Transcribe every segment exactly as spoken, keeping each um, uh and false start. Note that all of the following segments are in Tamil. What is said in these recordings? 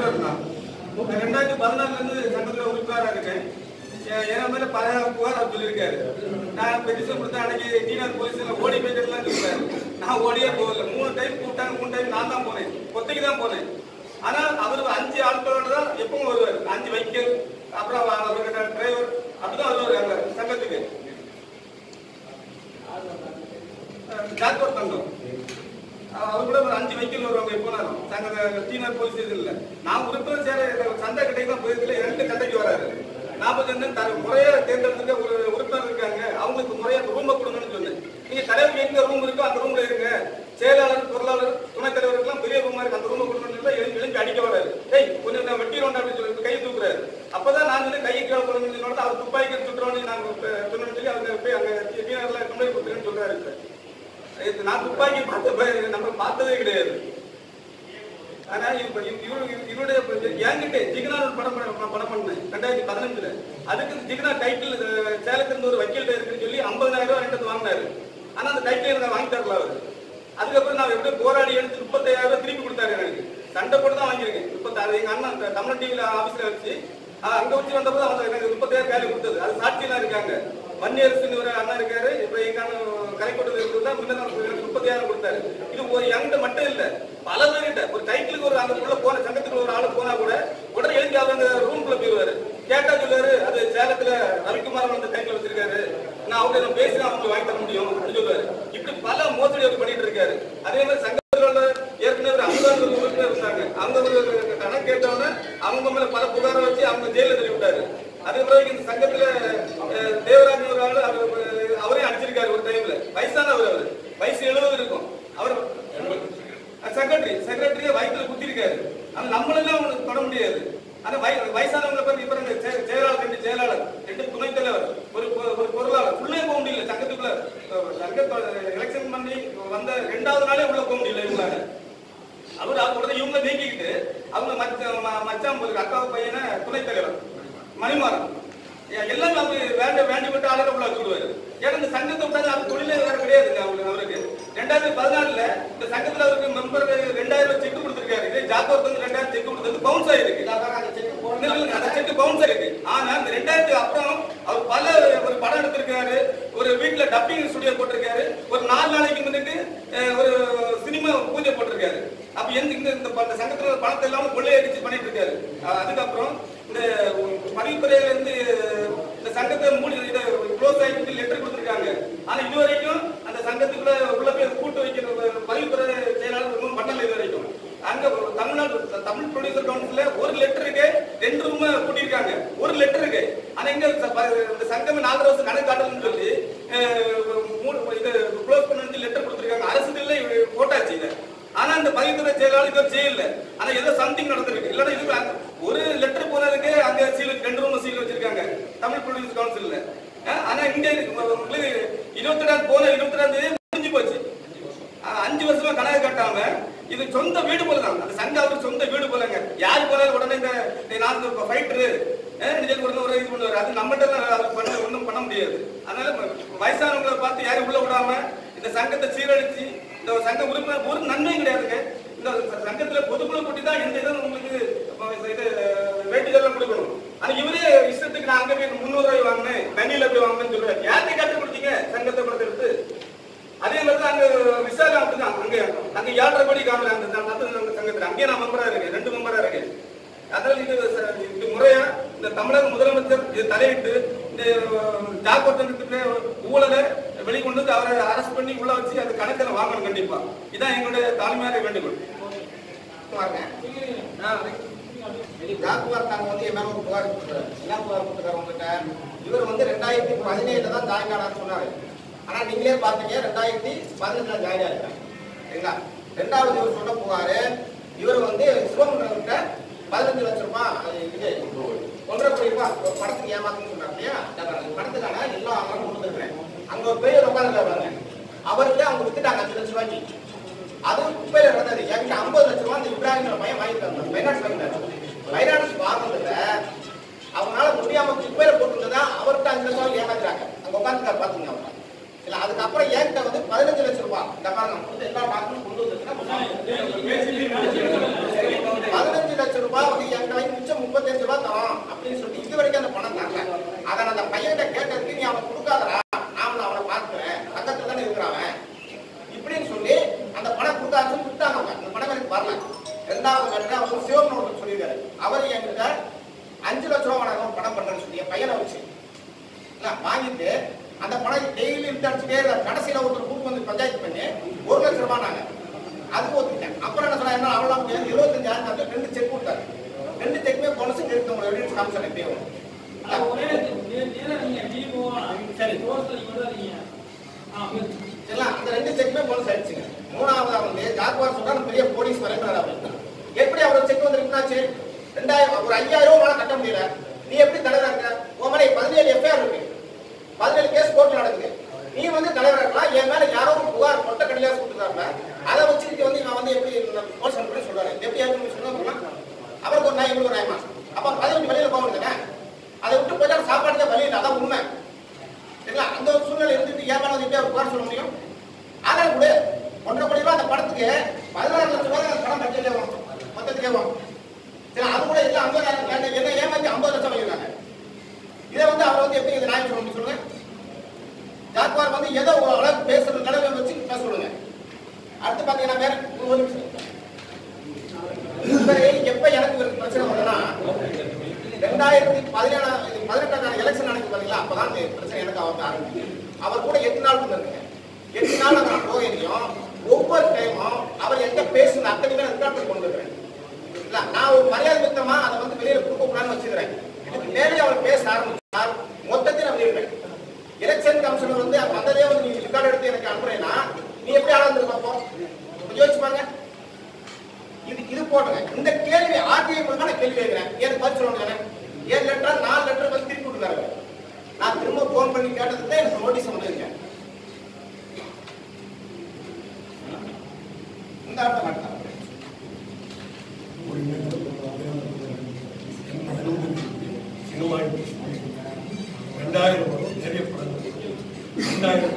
இருந்தான். ரெண்டாயிரத்தி பதினாலுல இருந்து சங்கத்துல உறுப்பினராக இருக்கேன். என் மேல பல புகார் அவர் சொல்லியிருக்காரு. நான் பெட்டிஷன் கொடுத்தேன். அன்னைக்கு டீனர் போலீஸ்ல ஓடி போயிட்டுலாம் சொல்றாரு. நான் ஓடியே போகல. மூணு டைம் கூப்பிட்டாங்க. மூணு டைம் நான் தான் போனேன். கொத்தைக்கு தான் போனேன். ஆனா அவரு அஞ்சு ஆட்களோட தான் எப்பவும் வருவார். அஞ்சு வைக்கல், அப்புறம் அவர்கிட்ட டிரைவர் அப்படிதான் வருவாரு அங்க சங்கத்துக்கு. ஜாக்வர் தங்கம் அவர் கூட ஒரு அஞ்சு வைக்கல் வருவாங்க எப்போனாலும் சங்க டீனர் போலீஸ் ஸ்டேஷன்ல. நான் உறுப்பினர் சேர சந்தை கட்டைக்கு தான் போயிருக்கல. ரெண்டு சந்தைக்கு வராரு. நாற்பத்தி ரெண்டு முறையா தேர்ந்தெடுத்துக்க ஒரு உறுப்பினர் இருக்காங்க. அவங்களுக்கு முறையா ரூமை கொடுங்கன்னு சொன்னேன். நீங்க தலைவர் எங்க ரூம் இருக்கோ அந்த ரூம்ல இருங்க. செயலாளர், பொருளாளர், துணைத் தலைவருக்குலாம் பெரிய ரூமா இருக்கு. அந்த ரூமை கொடுங்கன்னு எழுப்பி அடிக்க வராரு. ஏய் கொஞ்சம் நான் வெட்டி ரோண்டா அப்படின்னு சொல்லி கையை தூக்குறாரு. அப்பதான் நான் சொல்லி கையை கீழே போடணும்னு சொன்னோட அவர் துப்பாக்கி சுட்டுறோன்னு நாங்க சொன்னோம்னு சொல்லி அவங்க போய் அங்க டீனர்ல கம்ப்ளைண்ட் கொடுத்துருன்னு சொல்றாரு. நான் துப்பாக்கி பார்த்த நம்ம பார்த்ததே கிடையாது. ஆனா இவருடைய என்கிட்ட ஜிகனா படம் படம் பண்ணேன் ரெண்டாயிரத்தி பதினஞ்சுல. அதுக்கு ஜிகனா டைட்டில் சேலத்திலிருந்து ஒரு வக்கீல் இருக்குன்னு சொல்லி ஐம்பதாயிரம் ரூபாய் என்கிட்ட வாங்கினாரு. ஆனா அந்த டைட்டில் எனக்கு வாங்கி தரல அவரு. அதுக்கப்புறம் நான் எப்படி போராடி எடுத்து முப்பத்தாயிரம் ரூபாய் திருப்பி கொடுத்தாரு. எனக்கு சண்டை போட்டு தான் வாங்கியிருக்கேன். முப்பத்தாறு எங்க அண்ணன் தமிழ் டிவில ஆபீஸ்ல வச்சு அங்க வச்சு வந்தப்போ அவங்க எனக்கு முப்பத்தாயிரம் வேலை கொடுத்தது. அது சாட்சியெல்லாம் இருக்காங்க. வன்னியரசுன்னு ஒரு அண்ணன் இருக்காரு. இப்ப எங்க அண்ணன் கரைக்கோட்டத்தில் இருக்கிறதா முன்னதான் முப்பத்தாயிரம் கொடுத்தாரு. இது ஒரு எங்கிட்ட மட்டும் இல்ல, பல பேர்கிட்ட. ஒரு டைட்டிலுக்கு ஒரு அந்த உள்ள போன சங்கத்துக்குள்ள ஒரு ஆளு போனா கூட உடனே எழுதி அவங்க ரூம்குள்ள போயிருவாரு. கேட்டா சொல்லுவாரு அது சேலத்துல ரவிக்குமார் வந்து டைட்டில் வச்சிருக்காரு, நான் அவங்க நான் பேசி அவங்க வாங்கி தர முடியும் அப்படின்னு சொல்லுவாரு. இப்படி பல மோசடி அவர் பண்ணிட்டு இருக்காரு. அதே மாதிரி சங்கத்துல ஏற்கனவே ஐம்பது உறுப்பினர் இருந்தாங்க. அவங்க ஒரு கணக்கு கேட்டவொன்னே அவங்க மேல பல புகாரை வச்சு அவங்க ஜெயில தள்ளி விட்டாரு. அதே பிறகு இந்த சங்கத்துல தேவராஜ் ஒரு ஆளு அவரே அடிச்சிருக்காரு ஒரு டைம்ல. வயசானவர், அவரு வயசு எழுபது இருக்கும். அவர் செக்ரட்டரி செக்ரட்டரியை வயிற்றுல குத்திருக்காரு. ஆனா நம்மளெல்லாம் தொட முடியாது. ஆனா வயசானவங்களை பத்தி இப்ப செயலாளர், ரெண்டு செயலாளர், ரெண்டு துணைத் தலைவர், ஒரு ஒரு பொருளாளர் உள்ளே போக முடியல. சங்கத்துக்குள்ள சங்க எலெக்ஷன் பண்ணி வந்த ரெண்டாவது நாளே உள்ள போக முடியல இவங்களால. அவர் உடனே இவங்க நீக்கிக்கிட்டு அவங்க மச்சான் ஒரு அக்காவை பையனை துணைத் தலைவர் மணிமாறன் எல்லாமே அவங்க வேண்ட வேண்டி விட்டு ஆளுநர் உள்ள வச்சுடுவாரு. ஏன்னா இந்த சங்கத்தை விட்டாங்க அது தொழிலே வேற கிடையாதுங்க அவங்களுக்கு. அவருக்கு ரெண்டாயிரத்தி பதினாலுல இந்த சங்கத்துல அவருக்கு மெம்பர் ரெண்டாயிரம் ரூபாய் செக் கொடுத்துருக்காரு. இதே ஜாக்கோர் வந்து ரெண்டாயிரம் செக் கொடுத்தது பவுன்ஸ் ஆயிருக்கு. அந்த செக் பவுன்ஸ் ஆயிருக்கு. ஆனா இந்த ரெண்டாயிரத்தி அப்புறம் அவர் பல ஒரு படம் எடுத்திருக்காரு. ஒரு வீட்டுல டப்பிங் ஸ்டுடியோ போட்டிருக்காரு. ஒரு நாலு நாளைக்கு முன்னுக்கு ஒரு சினிமா பூஜை போட்டிருக்காரு. அப்ப எந்த இந்த சங்கத்துல பணத்தை எல்லாம் கொள்ளையடிச்சு பண்ணிட்டு இருக்காரு. அதுக்கப்புறம் இந்த பதிவுத்துறையில இருந்து இந்த சங்கத்தை மூடி இதை க்ளோஸ் ஆகிட்டு லெட்டர் கொடுத்துருக்காங்க. ஆனா இது வரைக்கும் அந்த சங்கத்துக்குள்ள உள்ள போய் கூட்டு வைக்கிற பதிவுத்துறை செயலாளர் ஒன்றும் பண்ணல இது வரைக்கும். அங்க தமிழ்நாடு தமிழ் ப்ரொடியூசர் கவுன்சில ஒரு லெட்டருக்கு ரெண்டு ரூம் கூட்டியிருக்காங்க. ஒரு லெட்டருக்கு. ஆனா இங்க இந்த சங்கமே நாலு வருஷம் கணக்கு காட்டணும்னு சொல்லி இதை க்ளோஸ் பண்ணி லெட்டர் கொடுத்துருக்காங்க. அரசுல போட்டாச்சு இதை. ஆனா அந்த பதிவுத்துறை செயலாளர் இதை செய்யல. ஆனா ஏதோ சம்திங் நடந்திருக்கு. இல்லன்னா இது ஒரு லெட்டர் போனதுக்கு அங்க சீல் ரெண்டு ரூம் சீல் வச்சிருக்காங்க தமிழ் ப்ரொடியூசர் கவுன்சில்ல. ஆனா இங்க இருபத்தி ரெண்டாவது போன இருபத்தி ரெண்டாம் தேதி முடிஞ்சு போச்சு. அஞ்சு வருஷமா கணக்கு கட்டாம இது சொந்த வீடு போலதான். அந்த சங்கம் அவருக்கு சொந்த வீடு போலங்க. யாரு போனாலும் உடனே இந்த நாலு ஃபைட்டரு ஒரு இது பண்ணுவாரு. அது நம்மகிட்ட பண்ண ஒன்றும் பண்ண முடியாது. அதனால வயசானவங்களை பார்த்து யாரும் உள்ள விடாம இந்த சங்கத்தை சீரழிச்சு இந்த சங்க உறுப்பினர் ஒரு நன்மையும் கிடையாதுங்க. இந்த சங்கத்துல பொதுக்குழு கூட்டி தான் எந்த இதுவும் உங்களுக்கு இது வேட்டிகள் கொடுக்கணும். ஆனா இவரே இஷ்டத்துக்கு நான் அங்க போய் முன்னூறு ரூபாய் வாங்கினேன், தண்ணியில போய் வாங்கினேன்னு சொல்லுவாரு. யாருக்கு கட்டு கொடுத்தீங்க சங்கத்தை படத்தை எடுத்து? அதே மாதிரி தான் அங்க விசாரணை அப்படிதான். அங்க அங்க ஏழரை கோடி காணல அந்த சங்கத்துல. அங்கேயே நான் மெம்பரா இருக்கேன், ரெண்டு மெம்பரா இருக்கேன். அதனால இது இது முறையா இந்த தமிழக முதலமைச்சர் இது தலையிட்டு இந்த ஜாக்கோட்டத்துக்கு ஊழலை வெளிக்கொண்டு வந்து அவரை அரெஸ்ட் பண்ணி உள்ள வச்சு அந்த கணக்கில் வாங்கணும் கண்டிப்பா. இதான் எங்களுடைய தாழ்மையான வேண்டுகோள். ஜாக்குவார் நாங்க வந்து என்ன ஒரு புகார் கொடுத்துருக்காரு. என்ன புகார் கொடுத்துருக்காரு உங்ககிட்ட? இவர் வந்து ரெண்டாயிரத்தி பதினேழுல தான் ஜாயின் ஆனான்னு சொன்னாரு. ஆனா நீங்களே பாத்தீங்க ரெண்டாயிரத்தி பதினஞ்சுல ஜாயின் ஆயிருக்காரு. சரிங்களா? ரெண்டாவது இவர் சொன்ன புகாரு, இவர் வந்து சிவமுகிட்ட பதினஞ்சு லட்சம் ரூபாய் இது ஒன்றரை கோடி ரூபாய் படத்துக்கு ஏமாத்துன்னு சொன்னார் இல்லையா? படத்துக்கான எல்லா ஆளும் கொண்டு வந்துருக்கேன். அங்க ஒரு பெரிய உட்காந்துருக்காங்க. அவருக்கு அவங்க வித்துட்டாங்க அஞ்சு லட்சம் ரூபாய்க்கு. அது குப்பையில நடந்தது. என்கிட்ட ஐம்பது லட்சம் ரூபாய் அந்த இப்ராஹிம் பையன் வாங்கிட்டாங்க. ஃபைனான்ஸ் வாங்கிட்டாங்க. ஃபைனான்ஸ் வாங்கினதுல அவங்களால முடியாம குப்பையில போட்டுருந்ததா அவர்கிட்ட அஞ்சு லட்சம் ரூபாய் ஏமாத்துறாங்க. அங்க உட்காந்துருக்காரு பாத்தீங்க அவங்க. இல்ல அதுக்கப்புறம் என்கிட்ட வந்து பதினஞ்சு லட்சம் ரூபாய் இந்த பாருங்க கொடுத்து எல்லா டாக்குமெண்ட் கொண்டு வந்துருக்கேன். பதினஞ்சு லட்சம் ரூபாய் வந்து வரைக்கும் அந்த பணம் தரல. அதை அந்த பையன்கிட்ட கேட்டதுக்கு நீ அவன் கொடுக்காதடா, நான் அவனை பார்த்துக்கிறேன், பக்கத்துல தானே இருக்கிறான் இப்படின்னு சொல்லி அந்த பணம் கொடுக்காதுன்னு கொடுத்தாங்க. அந்த பணம் எனக்கு வரல. ரெண்டாவது கட்ட அவர் சிவன் ஒருத்தர் சொல்லியிருக்காரு, அவர் என்கிட்ட அஞ்சு லட்ச ரூபா நான் பணம் பண்றேன்னு சொல்லி என் பையனை வச்சு வாங்கிட்டு அந்த பணம் டெய்லி அடிச்சுட்டே இருந்தார். கடைசியில ஒருத்தர் கூட்டு வந்து பஞ்சாயத்து பண்ணி ஒரு லட்சம் ரூபாய் நாங்க அதுக்கு ஒத்துக்கிட்டேன். அப்புறம் என்ன சொன்னா, என்ன அவ்வளோ முடியாது, இருபத்தஞ்சாயிரம் வந்து ரெண்டு செக் கொடுத்தாரு. ரெண்டு செக்குமே போனஸ் எடுத்து உங்களை எவிடன்ஸ் காமிச்சாரு. எப்பயும் அந்த ரெண்டு செக்குமே போனஸ் ஆயிடுச்சுங்க. மூணாவதா வந்து ஜாக்குவார் சொல்றாரு பெரிய போலீஸ் வரைக்கிறார். அப்படின்னு எப்படி அவர் செக் வந்து இருந்தாச்சு, ரெண்டாயிரம் ஒரு ஐயாயிரம் ரூபாய் கட்ட முடியல, நீ எப்படி தலைவரா இருக்க? உன் மேல பதினேழு எஃப்ஐஆர் இருக்கு, பதினேழு கேஸ் கோர்ட்ல நடக்குது, நீ வந்து தலைவரா இருக்கலாம். என் மேல யாரோ ஒரு புகார் கொட்ட கடையில கொடுத்துருக்காங்க, அதை வச்சுட்டு வந்து நான் வந்து எப்படி போலீஸ் பண்ணி சொல்றாரு. எப்படி யாருன்னு சொன்னா அவருக்கு ஒரு நாய் இவங்களுக்கு ஒரு நாயமா, அப்ப பதினஞ்சு வழியில போகுதுங்க. அதை விட்டு போயிட்டா சாப்பாடு தான் வழி இல்லை, அதான் உண்மை. சரிங்களா? அந்த ஒரு சூழ்நிலை இருந்துட்டு ஏன் மேல எப்படி அவர் புகார் சொல்ல முடியும்? ஆதாரம் கூட ஒன்றரை கோடி ரூபாய் அந்த படத்துக்கு பதினாறு லட்சம் ரூபாய் அந்த படம் பட்ஜெட்ல வரும், மொத்தத்துக்கே வரும். சரி, அது கூட இல்லை, ஐம்பதாயிரம் என்ன ஏமாத்தி ஐம்பது லட்சம் வாங்கிருக்காங்க. இதை வந்து அவர் வந்து எப்படி இந்த நியாயம் சொல்ல முடியும் சொல்லுங்க? ஜாக்குவார் வந்து ஏதோ அளவுக்கு பேசுறது கடவுளை வச்சு பேச சொல்லுங்க. அடுத்து பாத்தீங்கன்னா வேற ஒரு நிமிஷம், எப்ப எனக்கு ஒரு பிரச்சனை வருதுன்னா, ரெண்டாயிரத்தி பதினேழாம் பதினெட்டாம் எலெக்ஷன் நடக்குது பாத்தீங்களா, அப்பதான் பிரச்சனை எனக்கு அவருக்கு ஆரம்பிச்சு. அவர் கூட எட்டு நாள் இருந்திருக்கேன். எட்டு நாள் நான் போகையும் ஒவ்வொரு டைமும் அவர் எந்த பேசுன அத்தனை ரெக்கார்ட் கொண்டு இருக்கிறேன். நான் ஒரு மரியாதை மித்தமா அதை வந்து வெளியில கொடுக்க கூடாதுன்னு வச்சுக்கிறேன். இதுக்கு மேலே அவர் பேச ஆரம்பிச்சால் மொத்தத்தை நான் வெளியிடுறேன். எலெக்ஷன் கமிஷனர் வந்து வந்ததே வந்து நீங்க ரெக்கார்ட் எடுத்து எனக்கு அனுப்புறேன்னா நீ எப்படி ஆளாந்து பார்ப்போம் யோசிச்சு பாருங்க. இது இது போடுங்க. இந்த கேள்வி ஆர்டிஐ மூலமா நான் கேள்வி கேட்கிறேன். ஏன் பதில் சொல்லுங்க. ஏழு லெட்டர் நாலு லெட்டர் வந்து திருப்பி விட்டுருக்காரு. நான் திரும்ப போன் பண்ணி கேட்டதுக்கு தான் எனக்கு நோட்டீஸ் வந்திருக்கேன். இந்த ஆட்டம் மாட்டாங்க ரெண்டாயிரம் நிறைய படங்கள் ரெண்டாயிரம்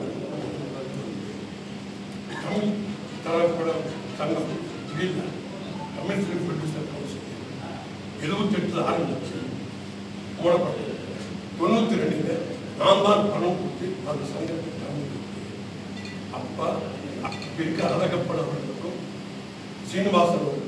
தமிழ் திரைப்படம் சங்கம் தமிழ் பிலிம் ப்ரொடியூசர் கவுன்சில் எழுபத்தி எட்டுல ஆரம்பிச்சு மூடப்பட்டது. தொண்ணூத்தி ரெண்டுல நான் தான் பணம் கொடுத்து அந்த சங்கத்தை தமிழ் அப்பா இருக்க அழகப்பட அவர்களுக்கும் சீனிவாசன்